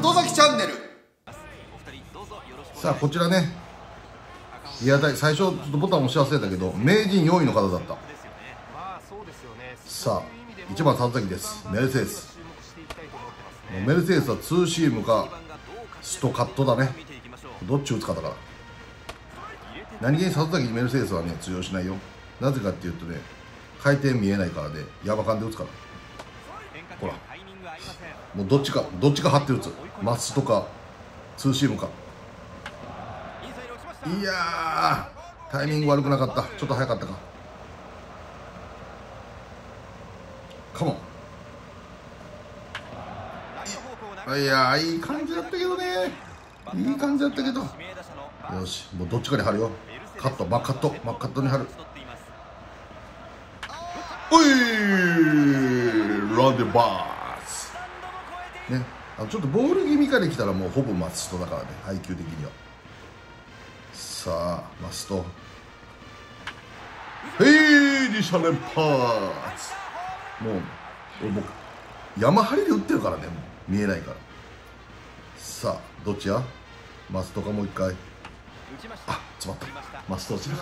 里崎チャンネル。さあこちらね、リアタイ最初ちょっとボタン押し忘れたけど名人4位の方だった。さあ1番里崎です。メルセデス。メルセデスはツーシームかストカットだね。どっち打つかだから。何気に里崎にメルセデスはね通用しないよ。なぜかっていうとね、回転見えないからね、山間で打つから。ほらもうどっちか張って打つ。マスとかツーシームか。いやータイミング悪くなかった。ちょっと早かったか。カモン。いやーいい感じだったけどね。いい感じだったけど、よしもうどっちかに貼るよ。カット、真っカットに貼る。おいランデバースね。ちょっとボール気味から来たらもうほぼマストだからね、配球的には。さあマスト、2者連発。もう僕山張りで打ってるからね、もう見えないから。さあどっちや、マストかもう一回。あ、詰まった。マスト落ちなかった。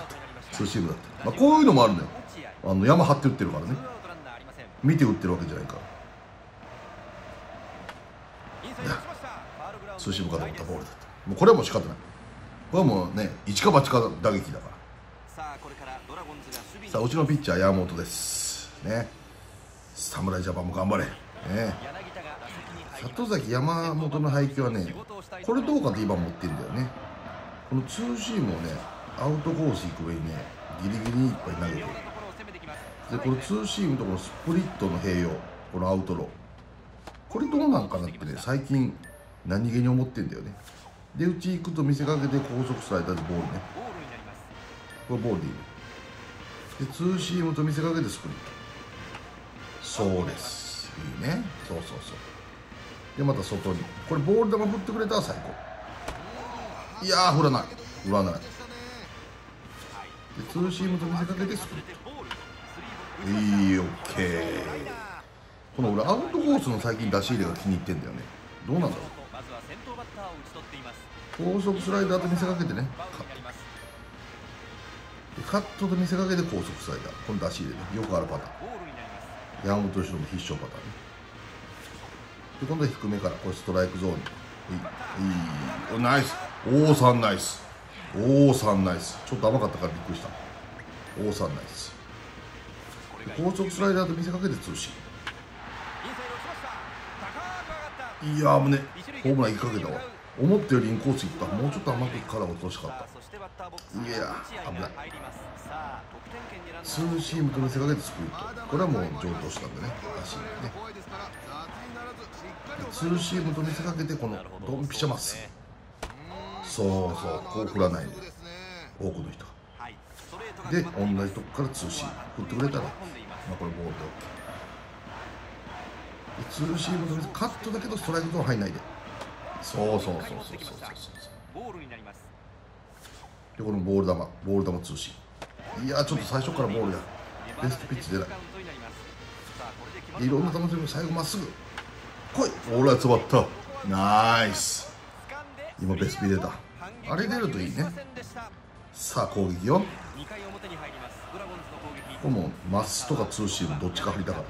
ツーシームだった。こういうのもあるのよ。山張って打ってるからね、見て打ってるわけじゃないから。ツーシームかと思ったボールだった。もうこれはもう仕方ない。これはもうね、一か八か打撃だから。さあうちのピッチャー山本ですね。侍ジャパンも頑張れね。里崎山本の配球はね、これどうかと今持ってるんだよね。このツーシームをねアウトコース行く上にねギリギリにいっぱい投げてる。でこのツーシームとこのスプリットの併用、このアウトロー、これどうなんかなってね最近何気に思ってんだよね。で打ち行くと見せかけて高速スライダーでボールね。これボールでいいね。でツーシームと見せかけてスプリット。そうです、いいね。そうでまた外にこれボール球振ってくれたら最高。いやー振らないでツーシームと見せかけてスプリット。いい、オッケー。この俺アウトコースの最近出し入れが気に入ってんだよね。どうなんだろう。高速スライダーと見せかけてね、カットと見せかけて高速スライダー、この出し入れね、よくあるパターン。山本由伸の必勝パターンね。で今度は低めからこれストライクゾーンに。いいナイス。王さんナイス。ちょっと甘かったからびっくりした。王さんナイス。高速スライダーと見せかけてツーシーム。いやーもうね、ホームラン行きかけたわ。思ったよりインコース行った。もうちょっと甘くから落としかった。いやー危ない。ツーシームと見せかけてスプリット。これはもう上等したんでね、足ね。ツーシームと見せかけてこのドンピシャマス。こう振らないで多くの人で同じとこからツーシーム振ってくれたら、これボールで OK。 ツーシームと見せカットだけどストライクゾーン入んないで。そうでこのボール球ツーシーム。いやちょっと最初からボールやベストピッチ出ない。いろんな球でも最後まっすぐ来い。オーライ詰まった。ナイス。今ベスピ出た。あれ出るといいね。さあ攻撃よ。これもマスとかツーシームどっちか振りたから。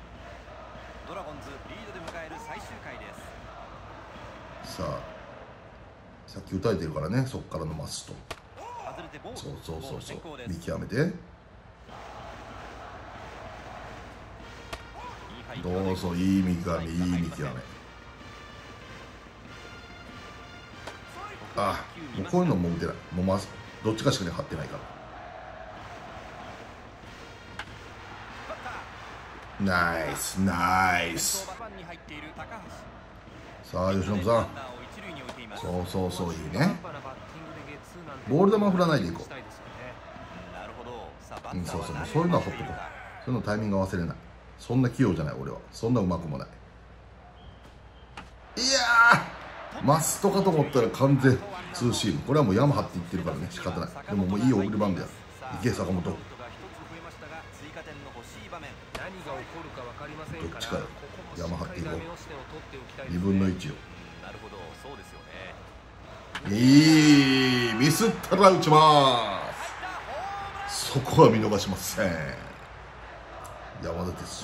さあさっき打たれてるからね、そっからのマスと。そう見極めて。どうぞ、いい見極め。もうこういうのも打てない。もうどっちかしかね張ってないから。ナイス。さあ由伸さん、そういいね。ボール球振らないでいこう。そういうのはほっとこう。そういうのタイミング合わせれない。そんな器用じゃない俺は。そんなうまくもない。いやーマストかと思ったら完全ツーシーム。これはもう山張っていってるからね、仕方ない。でももういい送りバンドや。池坂本どっちかよ。山張っていこう。2分の1よ。 いい、ミスったら打ちます。そこは見逃しません。山田です。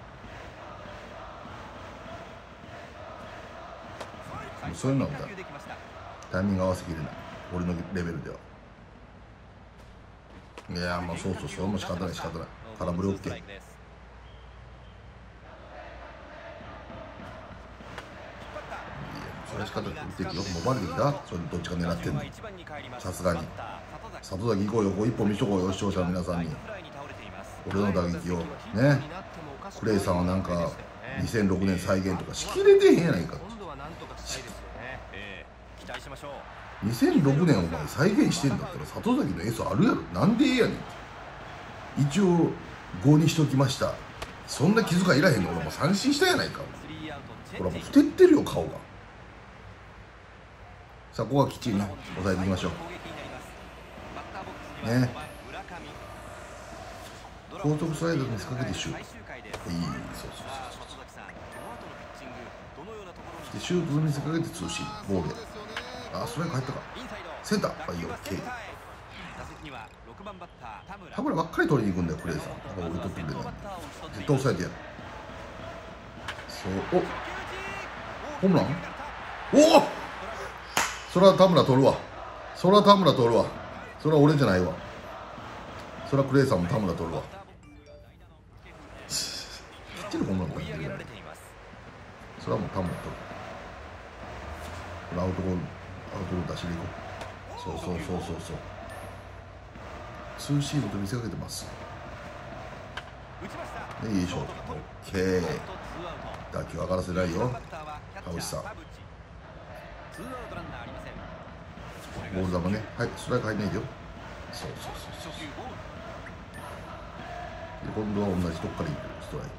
そういうのはタイミング合わせきれない、俺のレベルでは。いやもうそうそれも仕方ない空振り OK。 それは仕方ない、打っていくよ。もうバレてきた。それどっちが狙ってんの。さすがに里崎行こうよ、一本見しとこうよ、視聴者の皆さんに。俺の打撃をね。クレイさんはなんか2006年再現とかしきれてへんやないか。2006年お前再現してんだったら里崎のエースあるやろ。なんでええやねんって。一応5にしときました。そんな気遣いいらへんの。俺も三振したやないか。ほらもうふてってるよ顔が。さあここはきっちりね抑えていきましょうね。高速スライダーに見せかけてシュート。いい、そうでシュートに見せかけてツーシームボール。あ、ストライク入ったか。センター、はい、オッケー。田村ばっかり取りに行くんだよ、クレイさん。俺取ってくれない。絶対抑えてやる。そう、おホームラン。おお、それは田村取るわ。それは田村取るわ。それは俺じゃないわ。それはクレイさんも田村取るわ。きっちりホームランが出てる。それはもう田村取る。アウトゴール出しに行こう。そうツーシームと見せかけてます。でいいショート。オッケー。打球上がらせないよ田淵さん。ボール球ね。はい、ストライク入んないでよ。そうで今度は同じとこからいくストライ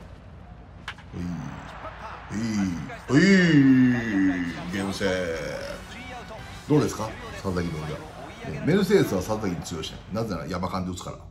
ク。ゲームセット。どうですか佐々木のじゃメルセデスは佐々木に強いし、なぜなら山間で打つから。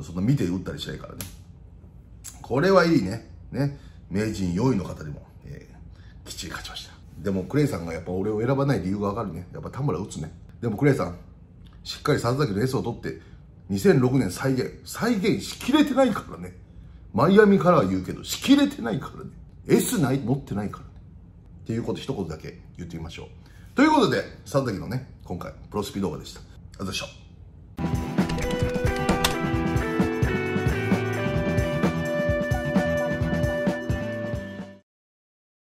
そんな見て打ったりしないからね。これはいいね。名人4位の方にも、きっちり勝ちました。でもクレイさんがやっぱ俺を選ばない理由がわかるね。やっぱ田村打つね。でもクレイさんしっかり佐々木の S を取って2006年再現しきれてないからね。マイアミからは言うけどしきれてないからね。S 持ってないからね。っていうこと一言だけ言ってみましょう。ということで佐々木のね今回プロスピ動画でした。ありがとうございました。